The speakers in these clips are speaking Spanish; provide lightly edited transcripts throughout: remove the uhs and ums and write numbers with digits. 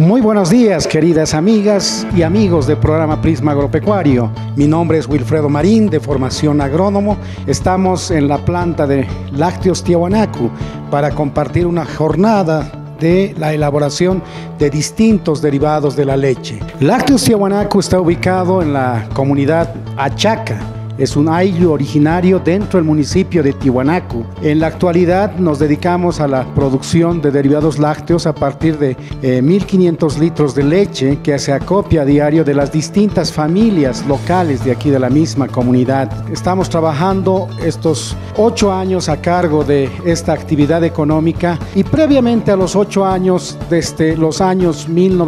Muy buenos días, queridas amigas y amigos del programa Prisma Agropecuario. Mi nombre es Wilfredo Marín, de formación agrónomo. Estamos en la planta de Lácteos Tiahuanaco para compartir una jornada de la elaboración de distintos derivados de la leche. Lácteos Tiahuanaco está ubicado en la comunidad Achaca. Es un ayllu originario dentro del municipio de Tiahuanaco. En la actualidad nos dedicamos a la producción de derivados lácteos a partir de 1.500 litros de leche que se acopia a diario de las distintas familias locales de aquí de la misma comunidad. Estamos trabajando estos 8 años a cargo de esta actividad económica y previamente a los 8 años, desde los años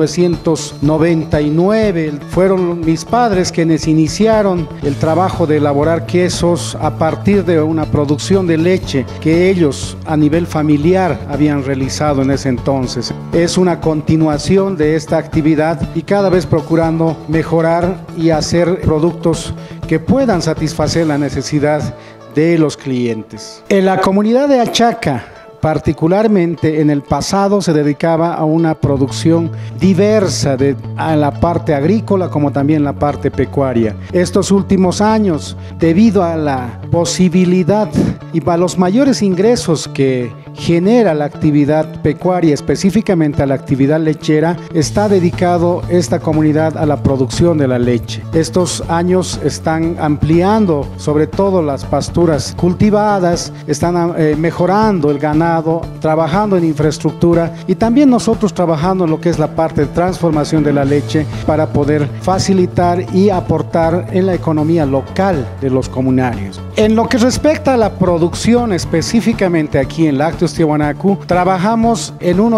1999, fueron mis padres quienes iniciaron el trabajo de elaborar quesos a partir de una producción de leche que ellos a nivel familiar habían realizado en ese entonces. Es una continuación de esta actividad y cada vez procurando mejorar y hacer productos que puedan satisfacer la necesidad de los clientes. En la comunidad de Achaca, particularmente en el pasado, se dedicaba a una producción diversa a la parte agrícola como también la parte pecuaria. Estos últimos años, debido a la posibilidad y a los mayores ingresos que genera la actividad pecuaria, específicamente a la actividad lechera, está dedicado esta comunidad a la producción de la leche. Estos años están ampliando sobre todo las pasturas cultivadas, están mejorando el ganado, trabajando en infraestructura y también nosotros trabajando en lo que es la parte de transformación de la leche para poder facilitar y aportar en la economía local de los comunarios. En lo que respecta a la producción específicamente aquí en Lácteos Tiahuanaco, trabajamos en un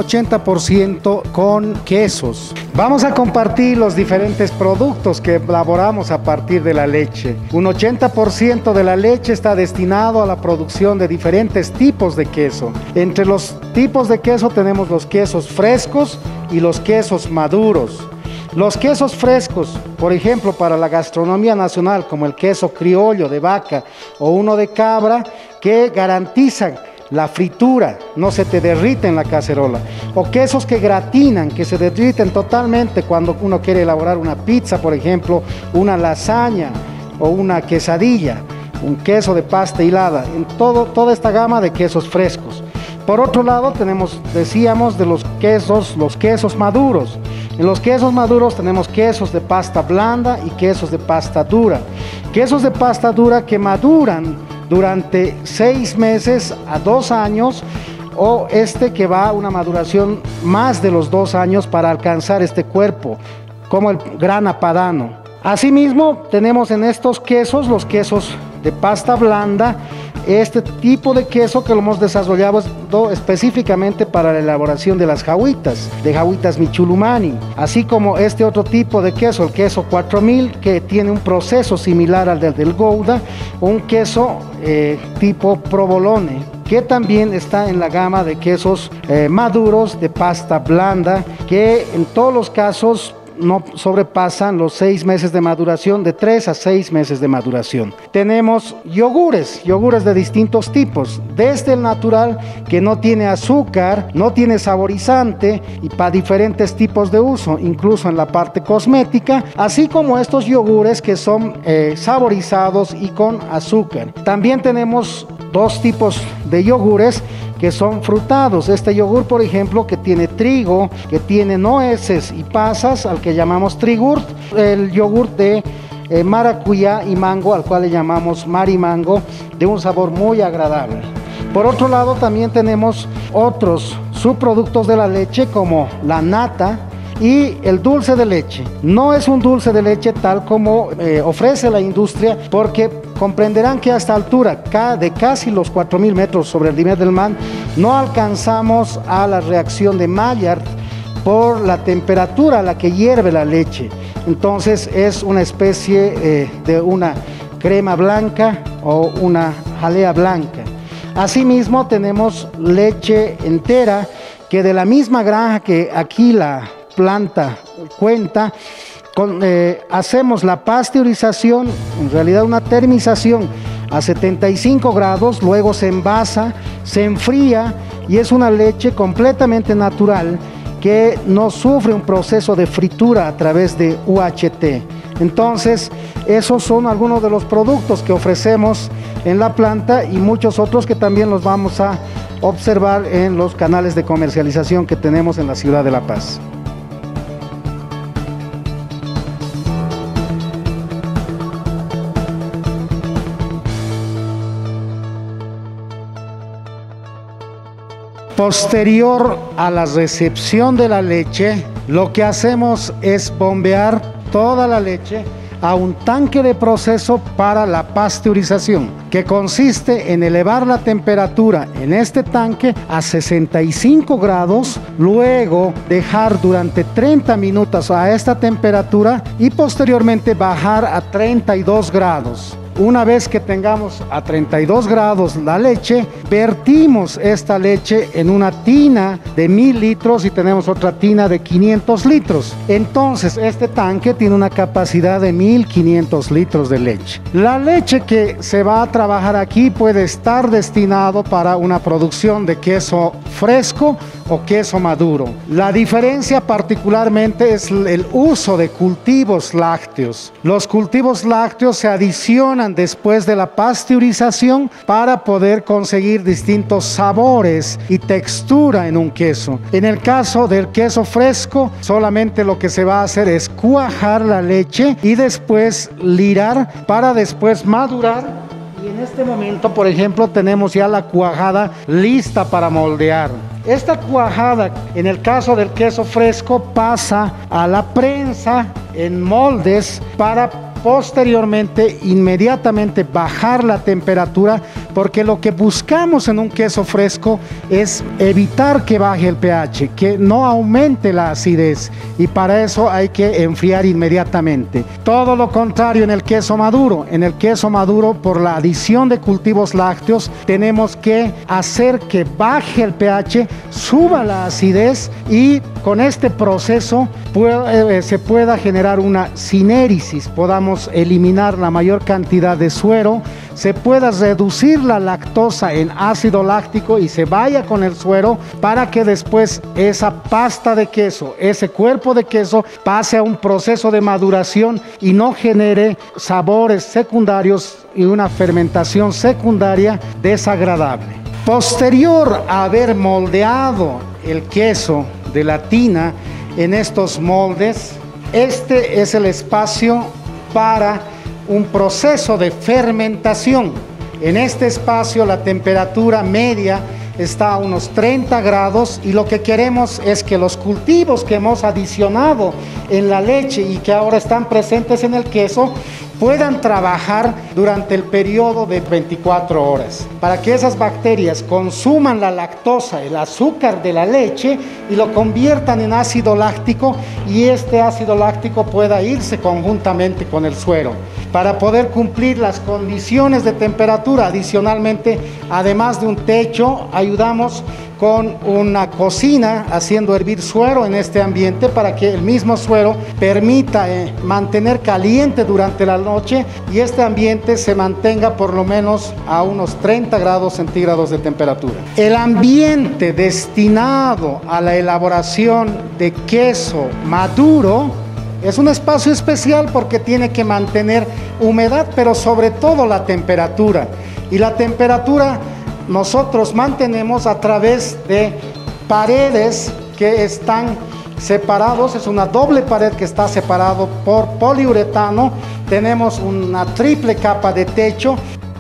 80% con quesos. Vamos a compartir los diferentes productos que elaboramos a partir de la leche. Un 80% de la leche está destinado a la producción de diferentes tipos de queso. Entre los tipos de queso tenemos los quesos frescos y los quesos maduros. Los quesos frescos, por ejemplo, para la gastronomía nacional, como el queso criollo de vaca o uno de cabra, que garantizan la fritura, no se te derrite en la cacerola. O quesos que gratinan, que se derriten totalmente cuando uno quiere elaborar una pizza, por ejemplo, una lasaña o una quesadilla, un queso de pasta hilada, en toda esta gama de quesos frescos. Por otro lado, decíamos de los quesos maduros. En los quesos maduros tenemos quesos de pasta blanda y quesos de pasta dura. Quesos de pasta dura que maduran durante 6 meses a 2 años, o que va a una maduración más de los 2 años para alcanzar este cuerpo, como el grana padano. Asimismo, tenemos en estos quesos los quesos de pasta blanda, este tipo de queso que lo hemos desarrollado específicamente para la elaboración de las jahuitas, de jahuitas michulumani, así como este otro tipo de queso, el queso 4000, que tiene un proceso similar al del Gouda, un queso tipo provolone, que también está en la gama de quesos maduros de pasta blanda, que en todos los casos no sobrepasan los 6 meses de maduración, de 3 a 6 meses de maduración. Tenemos yogures de distintos tipos, desde el natural, que no tiene azúcar, no tiene saborizante, y para diferentes tipos de uso, incluso en la parte cosmética, así como estos yogures que son saborizados y con azúcar. También tenemos 2 tipos de yogures que son frutados. Este yogur, por ejemplo, que tiene trigo, que tiene nueces y pasas, al que llamamos trigurt. El yogur de maracuyá y mango, al cual le llamamos marimango, de un sabor muy agradable. Por otro lado, también tenemos otros subproductos de la leche, como la nata y el dulce de leche. No es un dulce de leche tal como ofrece la industria, porque comprenderán que a esta altura de casi los 4.000 metros sobre el nivel del mar no alcanzamos a la reacción de Maillard por la temperatura a la que hierve la leche. Entonces es una especie de una crema blanca o una jalea blanca. Asimismo tenemos leche entera, que de la misma granja que aquí la planta cuenta, hacemos la pasteurización, en realidad una termización a 75 grados, luego se envasa, se enfría y es una leche completamente natural que no sufre un proceso de fritura a través de UHT. Entonces, esos son algunos de los productos que ofrecemos en la planta y muchos otros que también los vamos a observar en los canales de comercialización que tenemos en la ciudad de La Paz. Posterior a la recepción de la leche, lo que hacemos es bombear toda la leche a un tanque de proceso para la pasteurización, que consiste en elevar la temperatura en este tanque a 65 grados, luego dejar durante 30 minutos a esta temperatura y posteriormente bajar a 32 grados. Una vez que tengamos a 32 grados la leche, vertimos esta leche en una tina de 1000 litros y tenemos otra tina de 500 litros. Entonces, este tanque tiene una capacidad de 1500 litros de leche. La leche que se va a trabajar aquí puede estar destinado para una producción de queso fresco o queso maduro. La diferencia particularmente es el uso de cultivos lácteos. Los cultivos lácteos se adicionan después de la pasteurización para poder conseguir distintos sabores y textura en un queso. En el caso del queso fresco, solamente lo que se va a hacer es cuajar la leche y después lirar para después madurar. Y en este momento, por ejemplo, tenemos ya la cuajada lista para moldear. Esta cuajada, en el caso del queso fresco, pasa a la prensa en moldes para posteriormente, inmediatamente bajar la temperatura, porque lo que buscamos en un queso fresco es evitar que baje el pH, que no aumente la acidez, y para eso hay que enfriar inmediatamente. Todo lo contrario en el queso maduro. En el queso maduro, por la adición de cultivos lácteos, tenemos que hacer que baje el pH, suba la acidez y con este proceso se pueda generar una sinérisis, podamos eliminar la mayor cantidad de suero, se pueda reducir la lactosa en ácido láctico y se vaya con el suero para que después esa pasta de queso, ese cuerpo de queso pase a un proceso de maduración y no genere sabores secundarios y una fermentación secundaria desagradable. Posterior a haber moldeado el queso de la tina en estos moldes, este es el espacio para un proceso de fermentación. En este espacio la temperatura media está a unos 30 grados y lo que queremos es que los cultivos que hemos adicionado en la leche y que ahora están presentes en el queso puedan trabajar durante el periodo de 24 horas para que esas bacterias consuman la lactosa, el azúcar de la leche y lo conviertan en ácido láctico y este ácido láctico pueda irse conjuntamente con el suero para poder cumplir las condiciones de temperatura. Adicionalmente, además de un techo, ayudamos con una cocina haciendo hervir suero en este ambiente para que el mismo suero permita mantener caliente durante la noche y este ambiente se mantenga por lo menos a unos 30 grados centígrados de temperatura. El ambiente destinado a la elaboración de queso maduro es un espacio especial porque tiene que mantener humedad, pero sobre todo la temperatura. Y la temperatura nosotros mantenemos a través de paredes que están separados, es una doble pared que está separado por poliuretano, tenemos una triple capa de techo.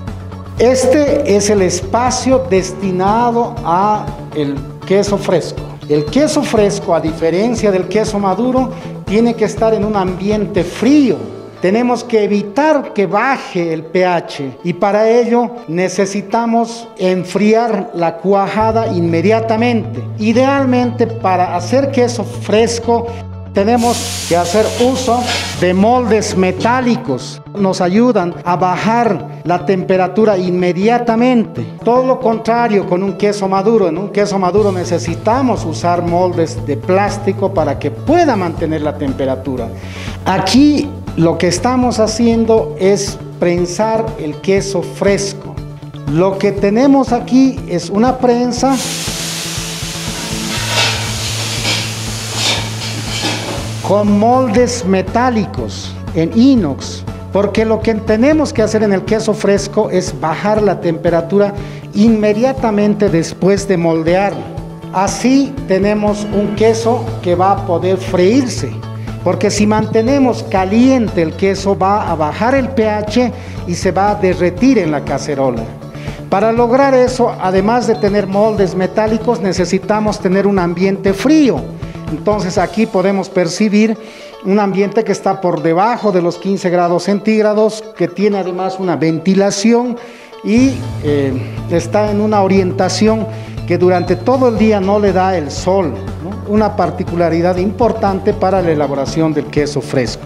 Este es el espacio destinado a el queso fresco. El queso fresco, a diferencia del queso maduro, tiene que estar en un ambiente frío. Tenemos que evitar que baje el pH y para ello necesitamos enfriar la cuajada inmediatamente. Idealmente, para hacer queso fresco tenemos que hacer uso de moldes metálicos. Nos ayudan a bajar la temperatura inmediatamente. Todo lo contrario con un queso maduro. En un queso maduro necesitamos usar moldes de plástico para que pueda mantener la temperatura. Aquí lo que estamos haciendo es prensar el queso fresco. Lo que tenemos aquí es una prensa con moldes metálicos en inox, porque lo que tenemos que hacer en el queso fresco es bajar la temperatura inmediatamente después de moldear. Así tenemos un queso que va a poder freírse, porque si mantenemos caliente el queso va a bajar el pH y se va a derretir en la cacerola. Para lograr eso, además de tener moldes metálicos, necesitamos tener un ambiente frío. Entonces aquí podemos percibir un ambiente que está por debajo de los 15 grados centígrados, que tiene además una ventilación y está en una orientación que durante todo el día no le da el sol, ¿no? Una particularidad importante para la elaboración del queso fresco.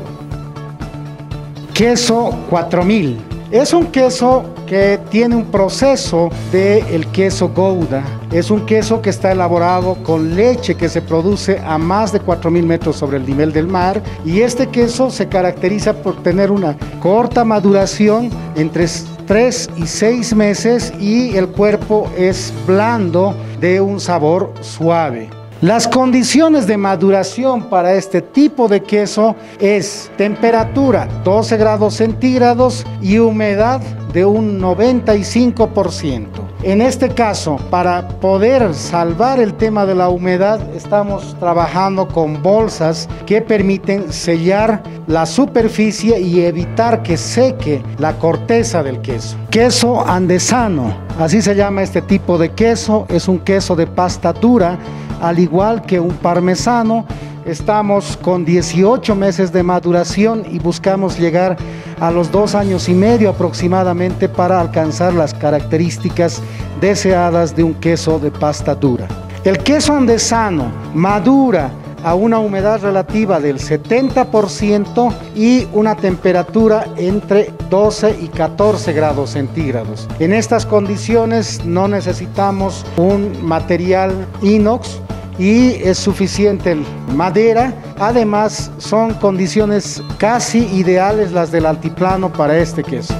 Queso 4000. Es un queso que tiene un proceso del queso Gouda. Es un queso que está elaborado con leche que se produce a más de 4000 metros sobre el nivel del mar, y este queso se caracteriza por tener una corta maduración entre 3 y 6 meses y el cuerpo es blando de un sabor suave. Las condiciones de maduración para este tipo de queso es temperatura 12 grados centígrados y humedad de un 95%. En este caso, para poder salvar el tema de la humedad, estamos trabajando con bolsas que permiten sellar la superficie y evitar que seque la corteza del queso. Queso andesano, así se llama este tipo de queso, es un queso de pasta dura, al igual que un parmesano. Estamos con 18 meses de maduración y buscamos llegar a los 2 años y medio aproximadamente para alcanzar las características deseadas de un queso de pasta dura. El queso andesano madura a una humedad relativa del 70% y una temperatura entre 12 y 14 grados centígrados. En estas condiciones no necesitamos un material inox y es suficiente madera. Además, son condiciones casi ideales las del altiplano para este queso.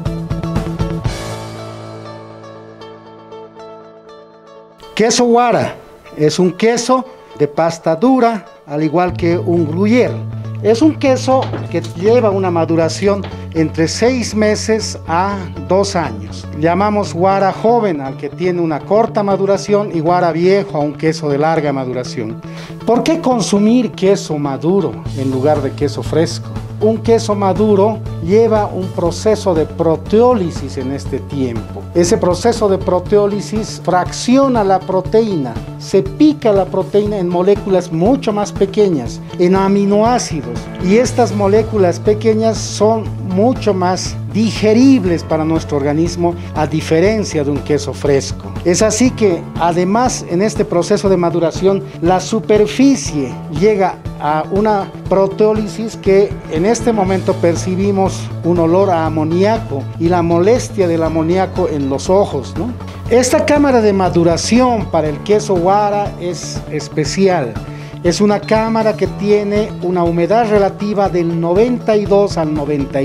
Queso Wara es un queso de pasta dura, al igual que un gruyère. Es un queso que lleva una maduración entre 6 meses a 2 años. Llamamos Wara joven al que tiene una corta maduración y Wara viejo a un queso de larga maduración. ¿Por qué consumir queso maduro en lugar de queso fresco? Un queso maduro lleva un proceso de proteólisis en este tiempo. Ese proceso de proteólisis fracciona la proteína, se pica la proteína en moléculas mucho más pequeñas, en aminoácidos, y estas moléculas pequeñas son mucho más digeribles para nuestro organismo, a diferencia de un queso fresco. Es así que además en este proceso de maduración la superficie llega a una proteólisis que en este momento percibimos un olor a amoníaco y la molestia del amoníaco en los ojos, ¿no? Esta cámara de maduración para el queso Wara es especial. Es una cámara que tiene una humedad relativa del 92 al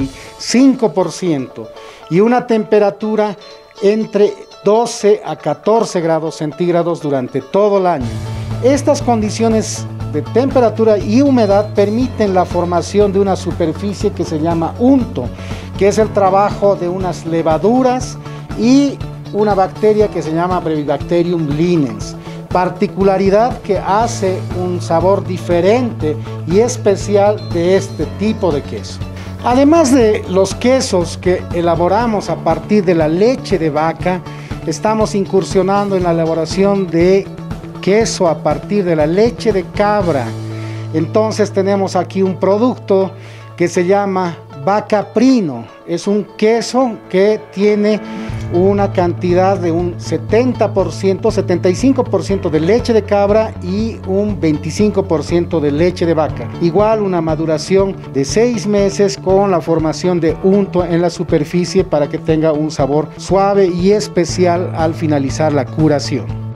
95% y una temperatura entre 12 a 14 grados centígrados durante todo el año. Estas condiciones de temperatura y humedad permiten la formación de una superficie que se llama unto, que es el trabajo de unas levaduras y una bacteria que se llama Brevibacterium linens, particularidad que hace un sabor diferente y especial de este tipo de queso. Además de los quesos que elaboramos a partir de la leche de vaca, estamos incursionando en la elaboración de queso a partir de la leche de cabra. Entonces tenemos aquí un producto que se llama Vacaprino. Es un queso que tiene una cantidad de un 70%, 75% de leche de cabra y un 25% de leche de vaca. Igual una maduración de 6 meses con la formación de unto en la superficie para que tenga un sabor suave y especial al finalizar la curación.